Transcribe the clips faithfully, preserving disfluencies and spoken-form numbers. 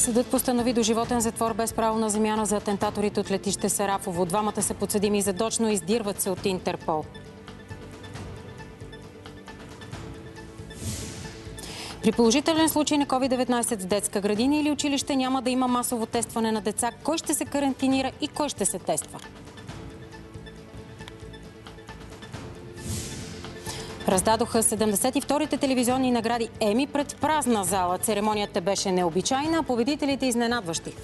Съдът постанови доживотен затвор без право на замяна за атентаторите от летище Сарафово. Двамата са подсъдими задочно и издирват се от Интерпол. При положителен случай на ковид деветнайсет в детска градина или училище няма да има масово тестване на деца. Кой ще се карантинира и кой ще се тества? Раздадоха седемдесет и вторите телевизионни награди Еми пред празна зала. Церемонията беше необичайна, а победителите изненадващи.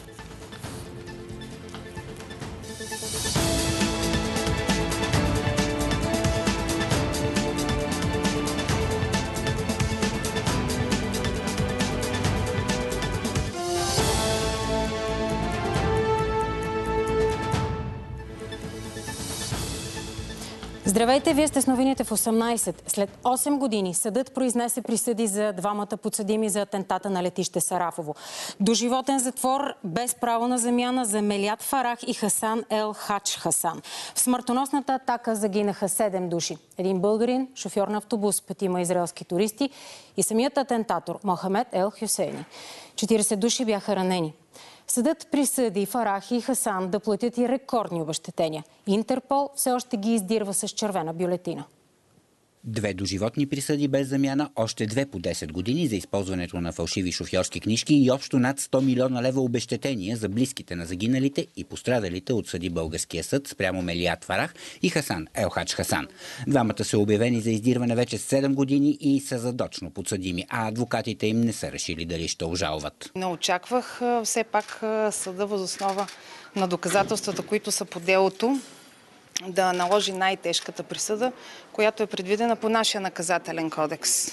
Здравейте, вие сте с новините в осемнайсет. След осем години съдът произнесе присъди за двамата подсъдими за атентата на летище Сарафово. Доживотен затвор без право на замяна за Мелят Фарах и Хасан Ел Хадж Хасан. В смъртоносната атака загинаха седем души. Един българин, шофьор на автобус, петима израелски туристи и самият атентатор Мохамед Ел Хюсейни. четирийсет души бяха ранени. Съдът присъди Фарах и Хасан да платят и рекордни обезщетения. Интерпол все още ги издирва с червена бюлетина. Две доживотни присъди без замяна, още две по десет години за използването на фалшиви шофьорски книжки и общо над сто милиона лева обезщетения за близките на загиналите и пострадалите от съди българския съд спрямо Мелят Фарах и Хасан Ел Хадж Хасан. Двамата са обявени за издирване вече седем години и са задочно подсъдими, а адвокатите им не са решили дали ще обжалват. Не очаквах все пак съда въз основа на доказателствата, които са по делото, да наложи най-тежката присъда, която е предвидена по нашия наказателен кодекс.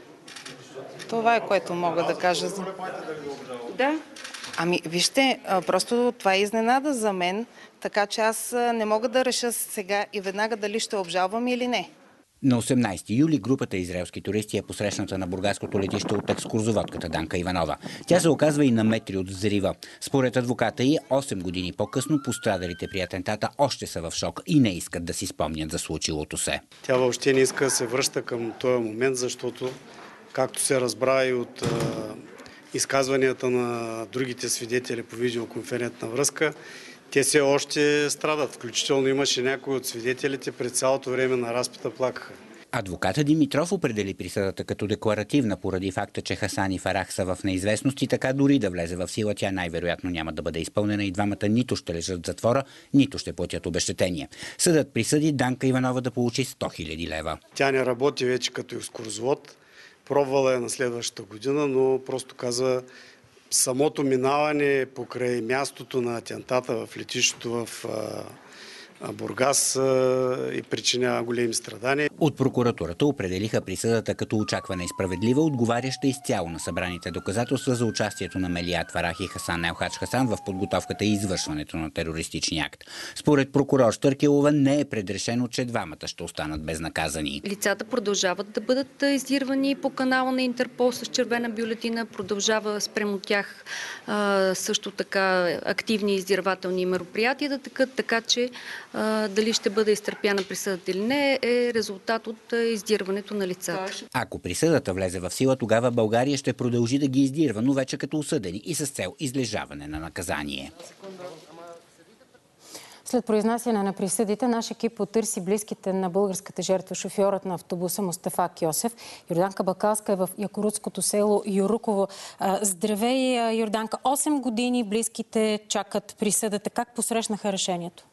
Това е, което мога да кажа. Да. Ами, вижте, просто това е изненада за мен, така че аз не мога да реша сега и веднага дали ще обжалвам или не. На осемнайсети юли групата израелски туристи е посрещната на бургаското летище от екскурзоводката Данка Иванова. Тя се оказва и на метри от взрива. Според адвоката й, осем години по-късно пострадалите при атентата още са в шок и не искат да си спомнят за случилото се. Тя въобще не иска да се връща към този момент, защото, както се разбра и от а, изказванията на другите свидетели по видеоконферентна връзка, те все още страдат. Включително имаше някои от свидетелите през цялото време на разпита плакаха. Адвоката Димитров определи присъдата като декларативна поради факта, че Хасан и Фарах са в неизвестност и така дори да влезе в сила, тя най-вероятно няма да бъде изпълнена и двамата нито ще лежат в затвора, нито ще платят обезщетение. Съдът присъди Данка Иванова да получи сто хиляди лева. Тя не работи вече като екскурзовод. Пробвала е на следващата година, но просто каза, самото минаване покрай мястото на атентата в летището в Бургас и причинява големи страдания. От прокуратурата определиха присъдата като очаквана и справедлива, отговаряща изцяло на събраните доказателства за участието на Мелят Фарах и Хасан Ел Хадж Хасан в подготовката и извършването на терористичния акт. Според прокурор Штъркелова не е предрешено, че двамата ще останат безнаказани. Лицата продължават да бъдат издирвани по канала на Интерпол с червена бюлетина, продължава спрямо тях а, също така активни издирвателни мероприятия да текат, така че дали ще бъде изтърпяна присъдата или не, е резултат от издирването на лицата. Ако присъдата влезе в сила, тогава България ще продължи да ги издирва, но вече като осъдени и с цел излежаване на наказание. След произнасяне на присъдите, наш екип потърси близките на българската жертва, шофьорът на автобуса Мустафа Кьосев. Йорданка Бакалска е в якорудското село Юруково. Здравей, Йорданка. осем години близките чакат присъдата. Как посрещнаха решението?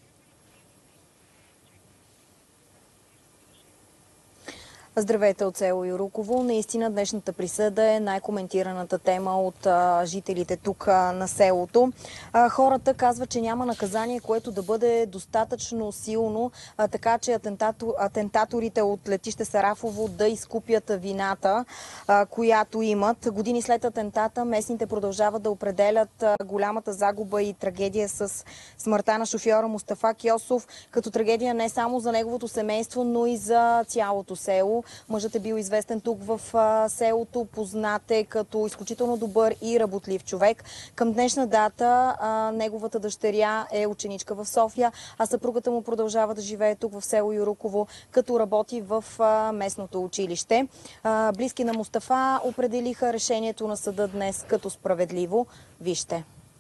Здравейте от село Юруково. Наистина днешната присъда е най-коментираната тема от а, жителите тук а, на селото. А, хората казват, че няма наказание, което да бъде достатъчно силно, а, така че атентатор, атентаторите от летище Сарафово да изкупят вината, а, която имат. Години след атентата местните продължават да определят а, голямата загуба и трагедия с смъртта на шофьора Мустафа Кьосов, като трагедия не само за неговото семейство, но и за цялото село. Мъжът е бил известен тук в а, селото, познат е като изключително добър и работлив човек. Към днешна дата а, неговата дъщеря е ученичка в София, а съпругата му продължава да живее тук в село Юруково, като работи в а, местното училище. А, близки на Мустафа определиха решението на съда днес като справедливо. Вижте.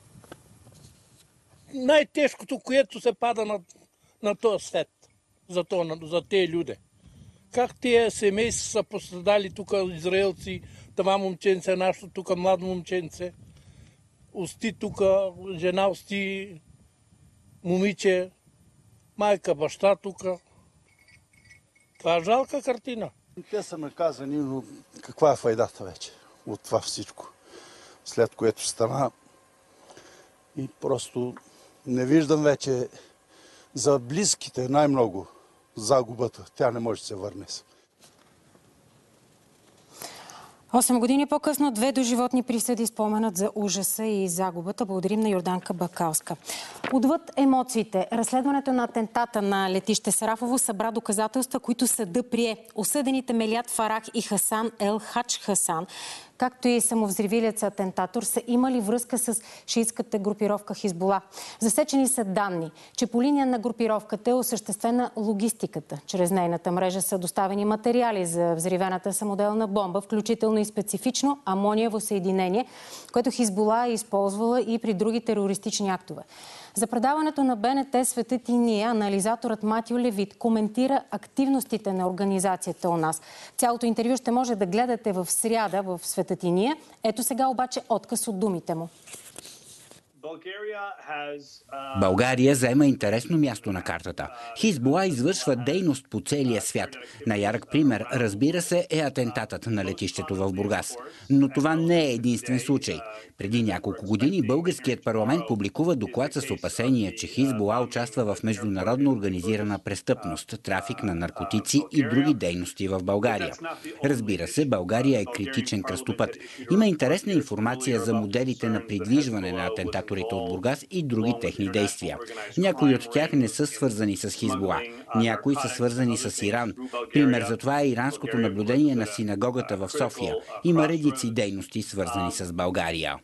Най-тежкото, което се пада на, на този свет за, то, за тези люди. Как тези семейства са пострадали тук израелци, това момченце, нашето тук младо момченце, ости тук, жена ости, момиче, майка, баща тук. Това е жалка картина. Те са наказани, но каква е файдата вече от това всичко, след което стана. И просто не виждам вече за близките най-много загубата. Тя не може да се върне. Осем години по-късно две доживотни присъди споменат за ужаса и загубата. Благодарим на Йорданка Бакалска. Отвъд емоциите, разследването на атентата на летище Сарафово събра доказателства, които съда прие. Осъдените Мелят Фарах и Хасан Ел Хадж Хасан, както и самовзривилият атентатор, са имали връзка с шиитската групировка Хизбула. Засечени са данни, че по линия на групировката е осъществена логистиката. Чрез нейната мрежа са доставени материали за взривената самоделна бомба, включително и специфично амониево съединение, което Хизбула е използвала и при други терористични актове. За предаването на БНТ "Светът и ние" анализаторът Матио Левит коментира активностите на организацията у нас. Цялото интервю ще може да гледате в сряда в "Светът и ние". Ето сега обаче отказ от думите му. България заема интересно място на картата. Хизбула извършва дейност по целия свят. Най-ярък пример, разбира се, е атентатът на летището в Бургас. Но това не е единствен случай. Преди няколко години българският парламент публикува доклад с опасения, че Хизбула участва в международно организирана престъпност, трафик на наркотици и други дейности в България. Разбира се, България е критичен кръстопът. Има интересна информация за моделите на придвижване на атентатори от Бургас и други техни действия. Някои от тях не са свързани с Хизбула. Някои са свързани с Иран. Пример за това е иранското наблюдение на синагогата в София. Има редици дейности, свързани с България.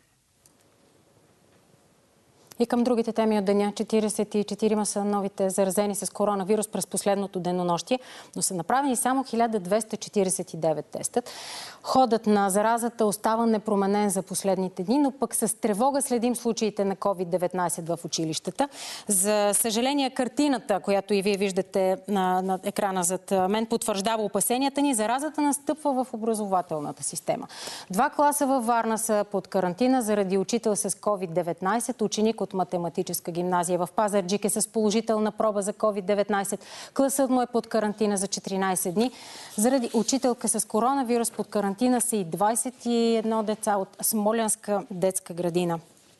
И към другите теми от деня. четиридесет и четирима са новите заразени с коронавирус през последното денонощие, но са направени само хиляда двеста четиридесет и девет теста. Ходът на заразата остава непроменен за последните дни, но пък с тревога следим случаите на ковид деветнайсет в училищата. За съжаление, картината, която и вие виждате на, на екрана зад мен, потвърждава опасенията ни. Заразата настъпва в образователната система. Два класа във Варна са под карантина заради учител с ковид деветнайсет, ученик от математическа гимназия в Пазарджик е с положителна проба за ковид деветнайсет. Класът му е под карантина за четиринайсет дни. Заради учителка с коронавирус под карантина са и двайсет и едно деца от Смолянска детска градина.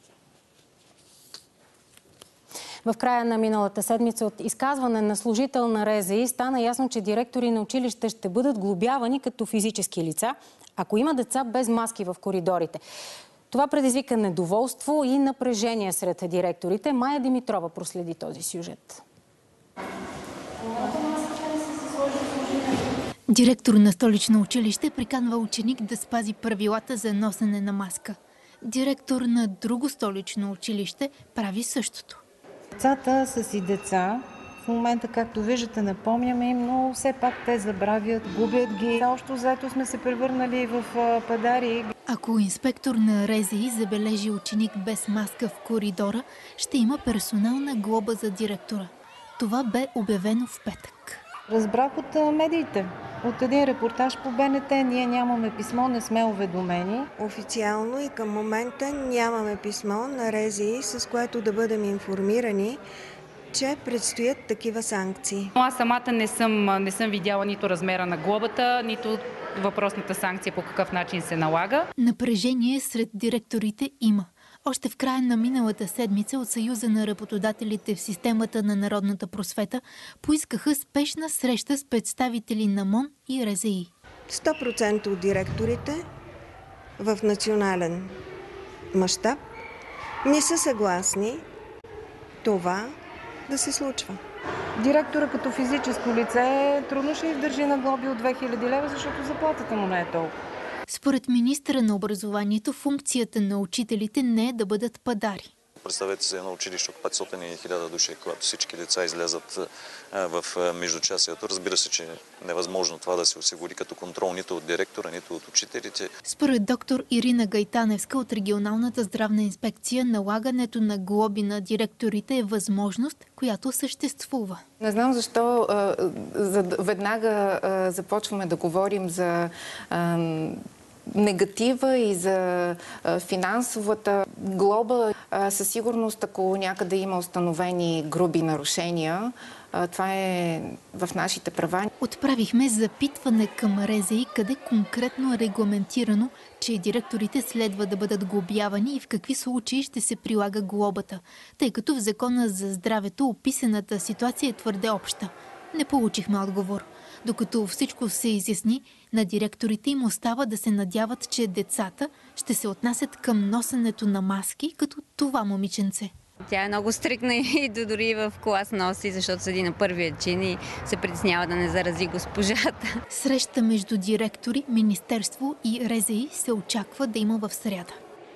В края на миналата седмица от изказване на служител на РЗИ стана ясно, че директори на училище ще бъдат глобявани като физически лица, ако има деца без маски в коридорите. Това предизвика недоволство и напрежение сред директорите. Майя Димитрова проследи този сюжет. Директор на столично училище приканва ученик да спази правилата за носене на маска. Директор на друго столично училище прави същото. Децата са си деца. В момента, както виждате, напомняме им, но все пак те забравят, губят ги. Общо заето сме се превърнали в падари. Ако инспектор на РЗИ забележи ученик без маска в коридора, ще има персонална глоба за директора. Това бе обявено в петък. Разбрах от медиите. От един репортаж по БНТ. Ние нямаме писмо, не сме уведомени. Официално и към момента нямаме писмо на РЗИ, с което да бъдем информирани, че предстоят такива санкции. Аз самата не съм, не съм видяла нито размера на глобата, нито въпросната санкция по какъв начин се налага. Напрежение сред директорите има. Още в края на миналата седмица от Съюза на работодателите в системата на народната просвета поискаха спешна среща с представители на МОН и РЗИ. сто процента от директорите в национален мащаб не са съгласни това да се случва. Директора като физическо лице трудно ще издържи на глоби от две хиляди лева, защото заплатата му не е толкова. Според министъра на образованието, функцията на учителите не е да бъдат падари. Представете се едно училище от петстотин и хиляда души, когато всички деца излязат в междучасието. Разбира се, че е невъзможно това да се осигури като контрол нито от директора, нито от учителите. Според доктор Ирина Гайтаневска от регионалната здравна инспекция, налагането на глоби на директорите е възможност, която съществува. Не знам защо а, за, веднага а, започваме да говорим за а, негатива и за а, финансовата глоба. А, със сигурност, ако някъде има установени груби нарушения, а, това е в нашите права. Отправихме запитване към РЗИ, къде конкретно е регламентирано, че директорите следва да бъдат глобявани и в какви случаи ще се прилага глобата, тъй като в Закона за здравето описаната ситуация е твърде обща. Не получихме отговор. Докато всичко се изясни, на директорите им остава да се надяват, че децата ще се отнасят към носенето на маски, като това момиченце. Тя е много стрикна и дори в клас носи, защото седи на първия чин и се притеснява да не зарази госпожата. Среща между директори, министерство и РЗИ се очаква да има в сряда.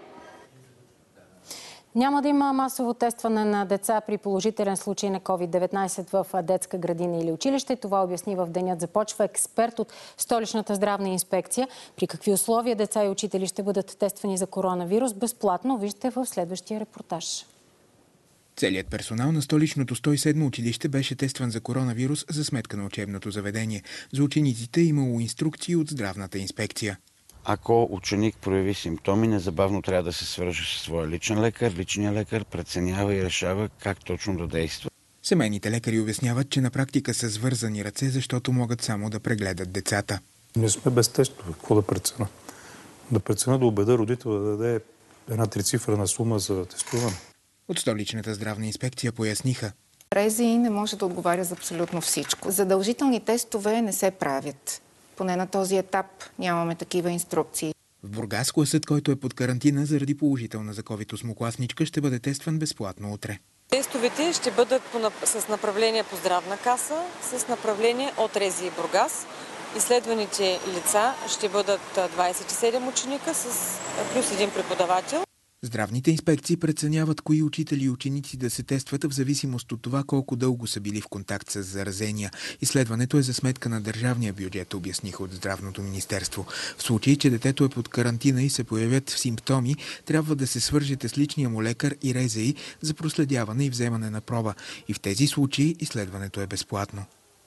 Няма да има масово тестване на деца при положителен случай на ковид деветнайсет в детска градина или училище. Това обясни в Денят започва експерт от Столичната здравна инспекция. При какви условия деца и учители ще бъдат тествани за коронавирус безплатно, вижте в следващия репортаж. Целият персонал на столичното сто и седмо училище беше тестван за коронавирус за сметка на учебното заведение. За учениците е имало инструкции от здравната инспекция. Ако ученик прояви симптоми, незабавно трябва да се свърже със своя личен лекар. Личният лекар преценява и решава как точно да действа. Семейните лекари обясняват, че на практика са свързани ръце, защото могат само да прегледат децата. Ние сме без тестове. Какво да прецена? Да прецена да убеда родител да даде една трицифрена сума за тестуване. От Столичната здравна инспекция поясниха. РЗИ не може да отговаря за абсолютно всичко. Задължителни тестове не се правят. Поне на този етап нямаме такива инструкции. В Бургас класът, който е под карантина заради положителна за ковид осмокласничка, ще бъде тестван безплатно утре. Тестовете ще бъдат с направление по здравна каса, с направление от РЗИ Бургас. Изследваните лица ще бъдат двайсет и седем ученика с плюс един преподавател. Здравните инспекции преценяват кои учители и ученици да се тестват в зависимост от това колко дълго са били в контакт с заразения. Изследването е за сметка на държавния бюджет, обясниха от Здравното министерство. В случай, че детето е под карантина и се появят симптоми, трябва да се свържете с личния му лекар и РЗИ за проследяване и вземане на проба. И в тези случаи изследването е безплатно.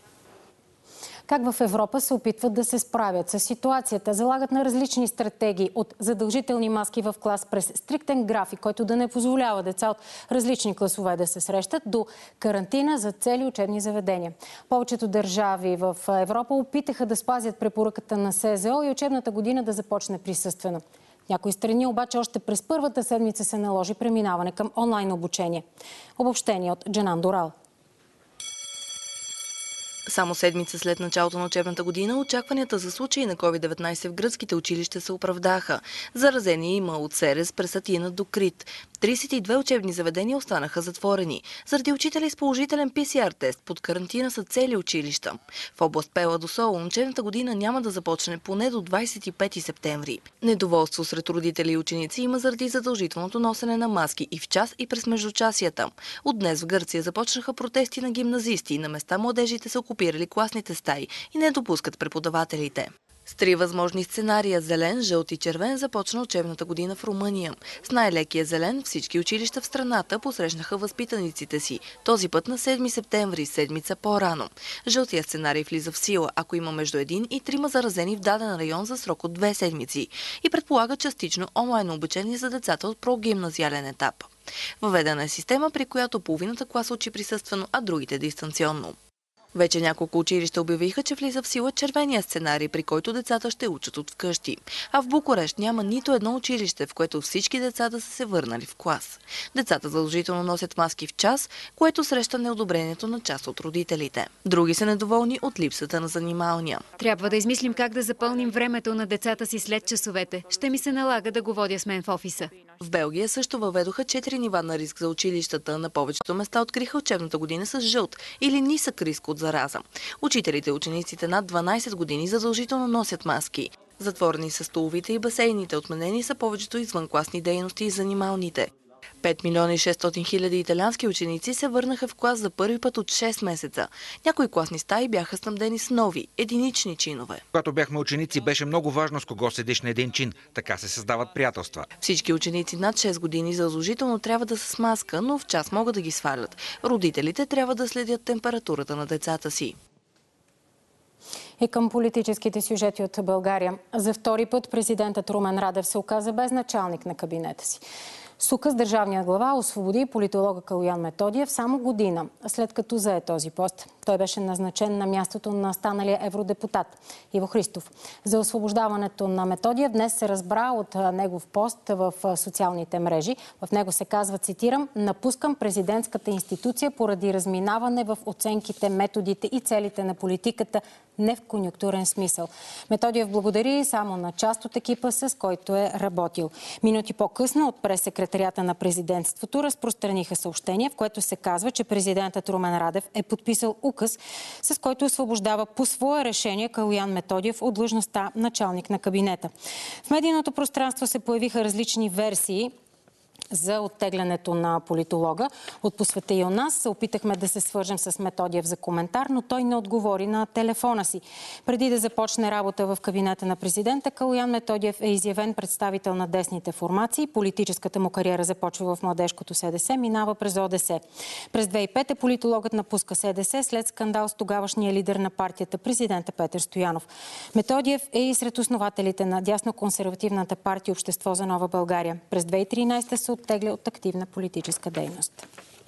Как в Европа се опитват да се справят с ситуацията? Залагат на различни стратегии, от задължителни маски в клас през стриктен график, който да не позволява деца от различни класове да се срещат, до карантина за цели учебни заведения. Повечето държави в Европа опитаха да спазят препоръката на СЗО и учебната година да започне присъствено. В някои страни обаче още през първата седмица се наложи преминаване към онлайн обучение. Обобщение от Джанан Дорал. Само седмица след началото на учебната година очакванията за случаи на ковид деветнайсет в гръцките училища се оправдаха. Заразени има от Серес през Атина до Крит. трийсет и две учебни заведения останаха затворени. Заради учители с положителен пи си ар тест под карантина са цели училища. В област Пела до Солун учебната година няма да започне поне до двайсет и пети септември. Недоволство сред родители и ученици има заради задължителното носене на маски и в час и през междучасията. От днес в Гърция започнаха протести на гимназисти и на места младежите са окупирали класните стаи и не допускат преподавателите. С три възможни сценария – зелен, жълт и червен – започна учебната година в Румъния. С най-лекия зелен всички училища в страната посрещнаха възпитаниците си. Този път на седми септември, седмица по-рано. Жълтия сценарий влиза в сила, ако има между един и трима заразени в даден район за срок от две седмици и предполага частично онлайн обучение за децата от прогимназиален етап. Въведена е система, при която половината класа учи присъствено, а другите дистанционно. Вече няколко училища обявиха, че влиза в сила червения сценарий, при който децата ще учат от вкъщи. А в Букурещ няма нито едно училище, в което всички деца да са се върнали в клас. Децата задължително носят маски в час, което среща неодобрението на част от родителите. Други са недоволни от липсата на занималния. Трябва да измислим как да запълним времето на децата си след часовете. Ще ми се налага да го водя с мен в офиса. В Белгия също въведоха четири нива на риск за училищата. На повечето места откриха учебната година с жълт или нисък риск от зараза. Учителите и учениците над дванайсет години задължително носят маски. Затворени са столовите и басейните, отменени са повечето извънкласни дейности и занималните. пет милиона и шестстотин хиляди италиански ученици се върнаха в клас за първи път от шест месеца. Някои класни стаи бяха снабдени с нови, единични чинове. Когато бяхме ученици, беше много важно с кого седиш на един чин. Така се създават приятелства. Всички ученици над шест години задължително трябва да са с маска, но в час могат да ги свалят. Родителите трябва да следят температурата на децата си. И към политическите сюжети от България. За втори път президентът Румен Радев се оказа без началник на кабинета си. С указ държавният глава освободи политолога Калоян Методиев само година след като зае този пост. Той беше назначен на мястото на станалия евродепутат Иво Христов. За освобождаването на Методиев днес се разбра от негов пост в социалните мрежи. В него се казва, цитирам, напускам президентската институция поради разминаване в оценките, методите и целите на политиката, не в конюнктурен смисъл. Методиев благодари само на част от екипа, с който е работил. Минути по-късно от прес-секретарията на президентството разпространиха съобщение, в което се казва, че президентът Румен Радев е подписал указ, с който освобождава по свое решение Калоян Методиев от длъжността началник на кабинета. В медийното пространство се появиха различни версии за оттеглянето на политолога. От По света и у нас се опитахме да се свържем с Методиев за коментар, но той не отговори на телефона си. Преди да започне работа в кабинета на президента, Калоян Методиев е изявен представител на десните формации. Политическата му кариера започва в младежкото СДС, минава през ОДС. През две хиляди и пета политологът напуска СДС след скандал с тогавашния лидер на партията, президента Петър Стоянов. Методиев е и сред основателите на дясно-консервативната партия Общество за нова България. През две хиляди и тринайсета се оттегля от активна политическа дейност.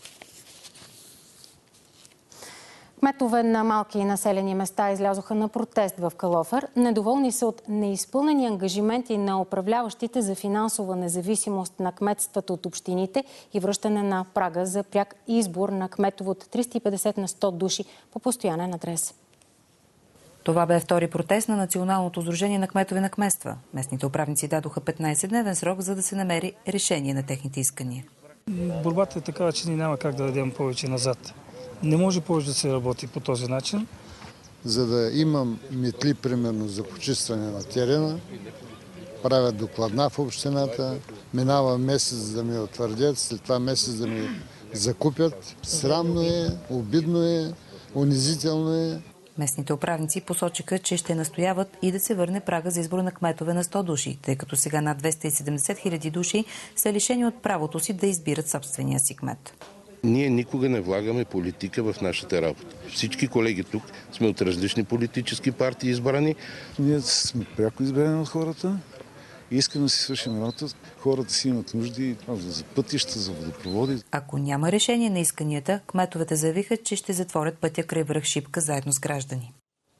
Кметове на малки населени места излязоха на протест в Калофер. Недоволни са от неизпълнени ангажименти на управляващите за финансова независимост на кметствата от общините и връщане на прага за пряк избор на кметове от триста и петдесет на сто души по постоянен адрес. Това бе втори протест на Националното сдружение на кметове на кметства. Местните управници дадоха петнайсетдневен срок, за да се намери решение на техните искания. Борбата е такава, че ни няма как да дадем повече назад. Не може повече да се работи по този начин. За да имам метли, примерно, за почистване на терена, правят докладна в общината, минава месец да ми утвърдят, след това месец да ми закупят. Срамно е, обидно е, унизително е. Местните управници посочиха, че ще настояват и да се върне прага за избор на кметове на сто души, тъй като сега над двеста и седемдесет хиляди души са лишени от правото си да избират собствения си кмет. Ние никога не влагаме политика в нашата работа. Всички колеги тук сме от различни политически партии избрани. Ние сме пряко избрани от хората и искаме да си свършим работа. Хората си имат нужди за пътища, за водопроводи. Ако няма решение на исканията, кметовете заявиха, че ще затворят пътя край връх Шипка заедно с граждани.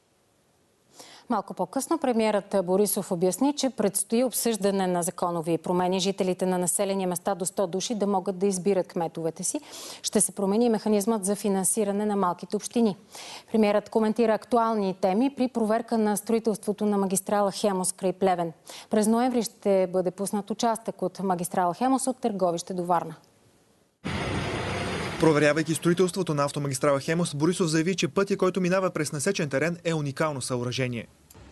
Малко по-късно премиерът Борисов обясни, че предстои обсъждане на законови промени. Жителите на населени места до сто души да могат да избират кметовете си. Ще се промени механизмът за финансиране на малките общини. Премиерът коментира актуални теми при проверка на строителството на магистрала Хемус край Плевен. През ноември ще бъде пуснат участък от магистрала Хемус от Търговище до Варна. Проверявайки строителството на автомагистрала Хемус, Борисов заяви, че пътя, който минава през насечен терен, е уникално съоръжение.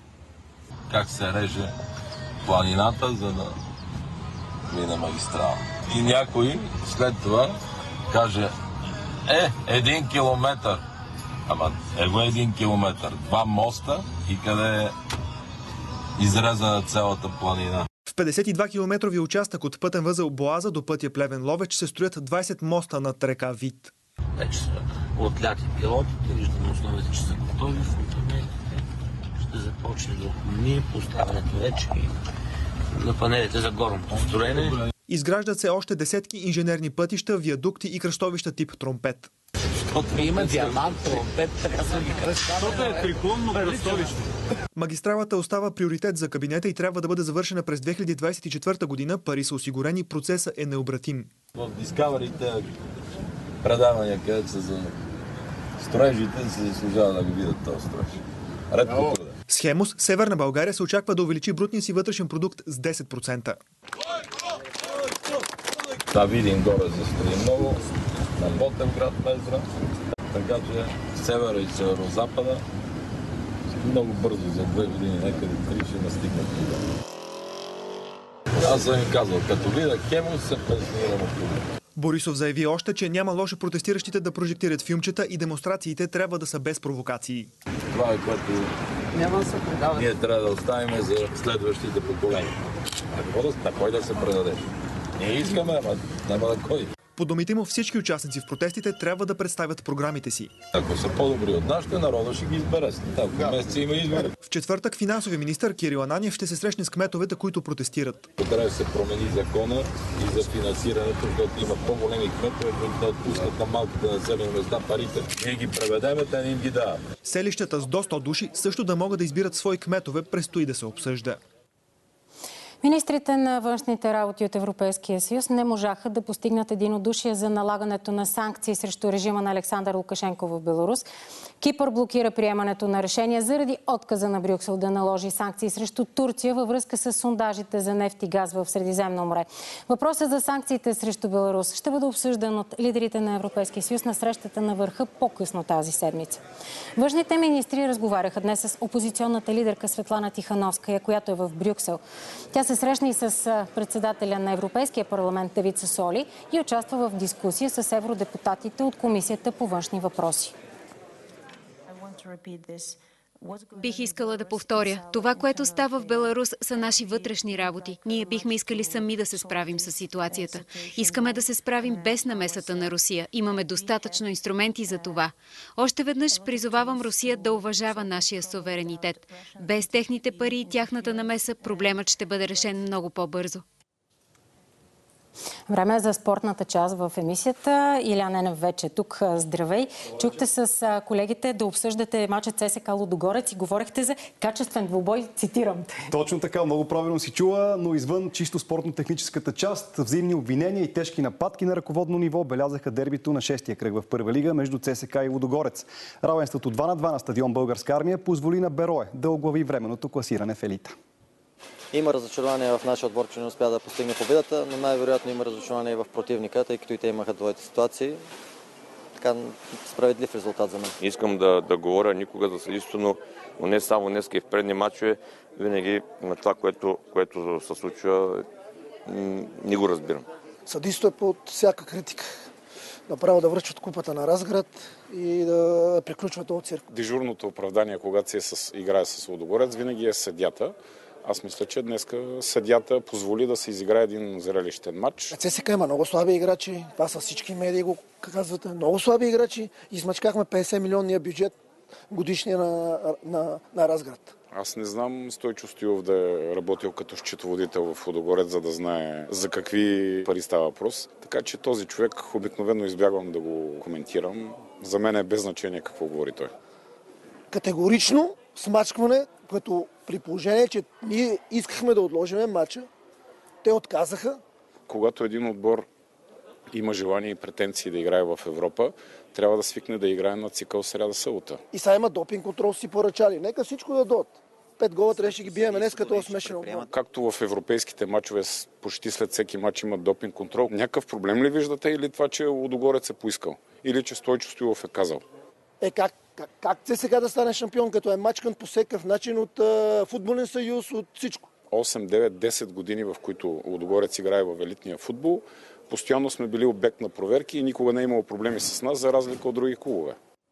Как се реже планината, за да мине магистрала. И някой след това каже, е, един километър. Ама, его един километър. Два моста и къде е изрезана цялата планина. В петдесет и два километрови участък от пътен възел Боаза до пътя Плевен-Ловеч се строят двайсет моста над река Вит. Вече са отляти пилотите, виждаме основите, че са готови, фундаментите. Ще започне да отмени поставянето вече на панелите за горното строене. Изграждат се още десетки инженерни пътища, виадукти и кръстовища тип Тромпет. Защото има диамант, Тромпет, така са ги кръстовища. Защото е триклонно кръстовище. Магистралата остава приоритет за кабинета и трябва да бъде завършена през две хиляди двадесет и четвърта година. Пари са осигурени, процесът е необратим. В Discovery предавания, където са за строежите, се заслужава да го видят този строеж. Редко труда. С Хемус, Северна България се очаква да увеличи брутния си вътрешен продукт с десет процента. Та Видин горе застрои много, на Ботевград Мездра, така че севера и северо-запада много бързо за две години, някъде три ще настигнат тук. Аз съм им казал, като видя Хемус се пенсионирам от тук. Борисов заяви още, че няма лошо протестиращите да прожектират филмчета и демонстрациите трябва да са без провокации. Това е което няма да се предава. Ние трябва да оставим за следващите поколения. На кой да се предаде? Ние искаме, ама няма да кой. По думите му, всички участници в протестите трябва да представят програмите си. Ако са по-добри от нашите, народа ще ги избере. Ако месеца има избори. В четвъртък финансови министър Кирил Ананиев ще се срещне с кметовете, които протестират. Трябва да се промени закона и за финансирането, защото има по-големи кметове, които да отпускат на малките населени места парите. Ние ги преведеме, те не им ги дават. Селищата с до сто души също да могат да избират свои кметове, предстои да се обсъжда. Министрите на външните работи от Европейския съюз не можаха да постигнат единодушие за налагането на санкции срещу режима на Александър Лукашенко в Беларус. Кипър блокира приемането на решение заради отказа на Брюксел да наложи санкции срещу Турция във връзка с сондажите за нефт и газ в Средиземно море. Въпросът за санкциите срещу Беларус ще бъде обсъждан от лидерите на Европейския съюз на срещата на върха по-късно тази седмица. Външните министри разговаряха днес с опозиционната лидерка Светлана Тихановская, която е в Брюксел. Тя се срещна и с председателя на Европейския парламент Давид Сасоли и участва в дискусия с евродепутатите от Комисията по външни въпроси. Бих искала да повторя. Това, което става в Беларус, са наши вътрешни работи. Ние бихме искали сами да се справим с ситуацията. Искаме да се справим без намесата на Русия. Имаме достатъчно инструменти за това. Още веднъж призовавам Русия да уважава нашия суверенитет. Без техните пари и тяхната намеса проблемът ще бъде решен много по-бързо. Време е за спортната част в емисията. Илян Енев вече е тук. Здравей. Чухте с колегите да обсъждате мача ЦСКА Лудогорец и говорихте за качествен двубой, цитирам. Точно така, много правилно си чула, но извън чисто спортно-техническата част, взаимни обвинения и тежки нападки на ръководно ниво белязаха дербито на шестия кръг в първа лига между ЦСКА и Лудогорец. Равенството два на два на стадион Българска армия позволи на Берое да оглави временното класиране в елита. Има разочарование в нашия отбор, че не успя да постигне победата, но най-вероятно има разочарование и в противника, тъй като и те имаха двоите ситуации. Така справедлив резултат за мен. Искам да, да говоря никога за съдийството, но, но не само днес и в предни мачове, винаги на това, което, което се случва, не го разбирам. Съдийството е под всяка критика. Направо да връчват купата на Разград и да приключва този цирк. Дежурното оправдание, когато се с, играе с Лудогорец, винаги е съдята. Аз мисля, че днес съдията позволи да се изиграе един зрелищен матч. ЦСКА има много слаби играчи. Това са всички медии го казват. Много слаби играчи. Измачкахме петдесет милионния бюджет годишния на, на, на Разград. Аз не знам Стойчо Стоилов да е работил като счетоводител в Лудогорец, за да знае за какви пари става въпрос. Така че този човек обикновено избягвам да го коментирам. За мен е без значение какво говори той. Категорично смачкване, като при положение, че ние искахме да отложим матча, те отказаха. Когато един отбор има желание и претенции да играе в Европа, трябва да свикне да играе на цикъл сряда-събота. И сега има допинг контрол си поръчали. Нека всичко да дадат. Пет гола трябваше ги биеме днес като смешен отбор. Както в европейските матчове почти след всеки матч има допинг контрол, някакъв проблем ли виждате или това, че Лудогорец е поискал? Или че Стойчо Стоилов е казал? Е, как, как, как те сега да стане шампион, като е мачкан по всекъв начин от а, футболен съюз, от всичко? осем, девет, десет години, в които Лудогорец играе в елитния футбол, постоянно сме били обект на проверки и никога не е имало проблеми с нас, за разлика от други клубове.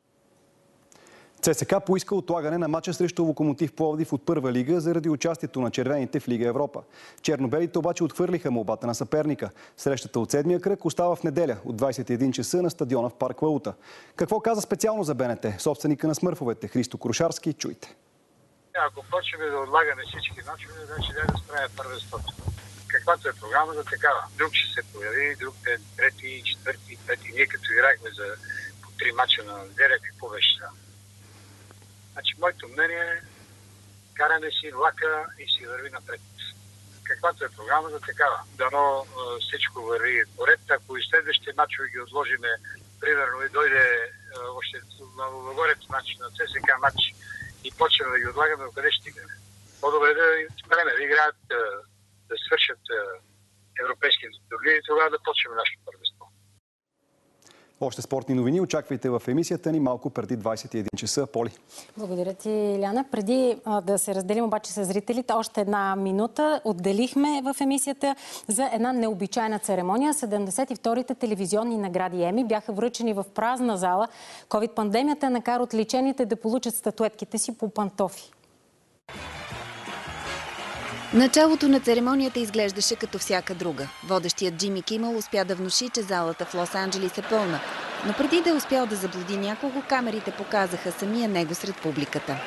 ЦСКА поиска отлагане на мача срещу Локомотив Пловдив от първа лига заради участието на червените в Лига Европа. Чернобелите обаче отхвърлиха молбата на съперника. Срещата от седмия кръг остава в неделя от двадесет и един часа на стадиона в Парк Лаута. Какво каза специално за БНТ собственика на Смърфовете Христо Крушарски? Чуйте. Ако почваме да отлагаме всички мачове, значи да да справя първенството. Каквато е програмата, такава. Друг ще се появи, друг е трети, четвърти, пети. Ние като играхме за по три мача на неделя, какво беше това? Значи, моето мнение е, караме си влака и си върви напред. Каквато е програмата, такава. Дано всичко върви поред. Ако и следващите мачове ги отложиме, примерно и дойде още на Лудогорец мач, на ЦСКА мач и почнем да ги отлагаме, къде ще стигнем? По-добре да спреме, да играят, да свършат европейските турнири, тогава да почнем нашето първенство. Още спортни новини очаквайте в емисията ни малко преди двадесет и един часа. Поли. Благодаря ти, Иляна. Преди а, да се разделим обаче с зрителите, още една минута отделихме в емисията за една необичайна церемония. седемдесет и вторите телевизионни награди Еми бяха връчени в празна зала. Ковид-пандемията накара отличените да получат статуетките си по пантофи. Началото на церемонията изглеждаше като всяка друга. Водещият Джими Кимъл успя да внуши, че залата в Лос-Анджелис е пълна. Но преди да е успял да заблуди някого, камерите показаха самия него сред публиката.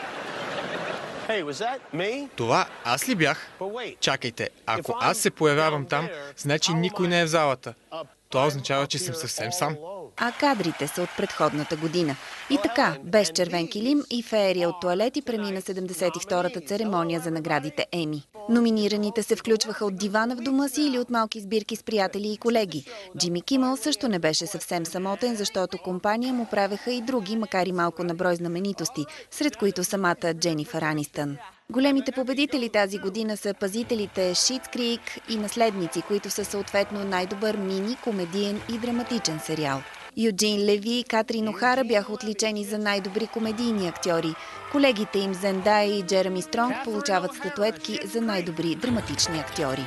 Това аз ли бях? Чакайте, ако аз се появявам там, значи никой не е в залата. Това означава, че съм съвсем сам. А кадрите са от предходната година. И така, без червен килим и феерия от тоалети премина седемдесет и втората церемония за наградите Еми. Номинираните се включваха от дивана в дома си или от малки сбирки с приятели и колеги. Джими Кимъл също не беше съвсем самотен, защото компания му правеха и други, макар и малко на брой знаменитости, сред които самата Дженифър Анистън. Големите победители тази година са пазителите Шитс Крик и Наследници, които са съответно най-добър мини, комедиен и драматичен сериал. Юджин Леви и Катрин Охара бяха отличени за най-добри комедийни актьори. Колегите им Зендая и Джереми Стронг получават статуетки за най-добри драматични актьори.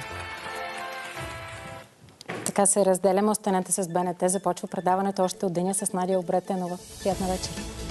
Така се разделяме. Останете с БНТ. Започва предаването още от деня с Надя Обретенова. Приятна вечер.